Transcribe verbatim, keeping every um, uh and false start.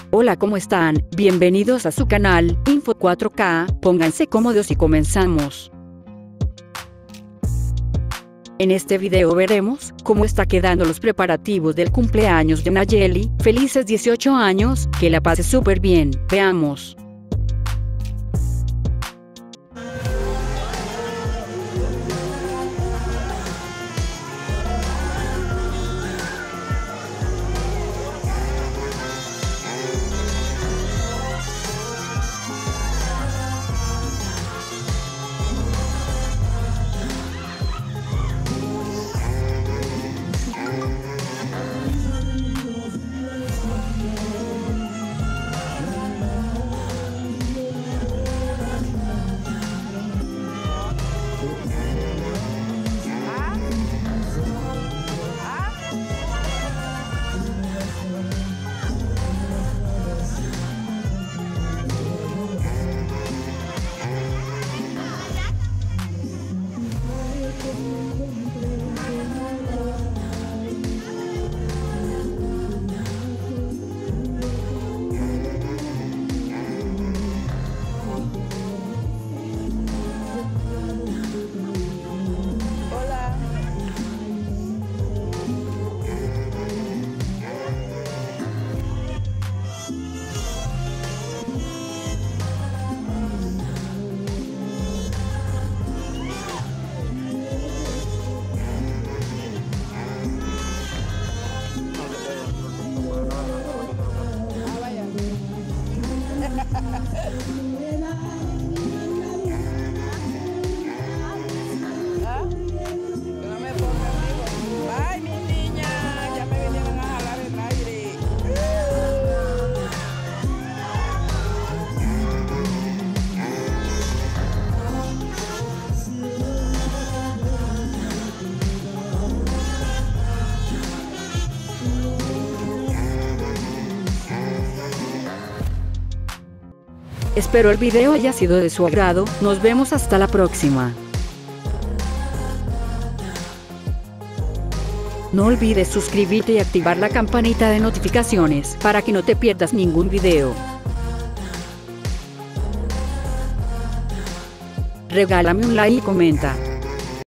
Hola, ¿cómo están? Bienvenidos a su canal, Info cuatro K, pónganse cómodos y comenzamos. En este video veremos cómo está quedando los preparativos del cumpleaños de Nayeli. Felices dieciocho años, que la pase súper bien, veamos. Ay, mi niña, ya me vinieron a jalar el aire. Espero el video haya sido de su agrado. Nos vemos hasta la próxima. No olvides suscribirte y activar la campanita de notificaciones para que no te pierdas ningún video. Regálame un like y comenta.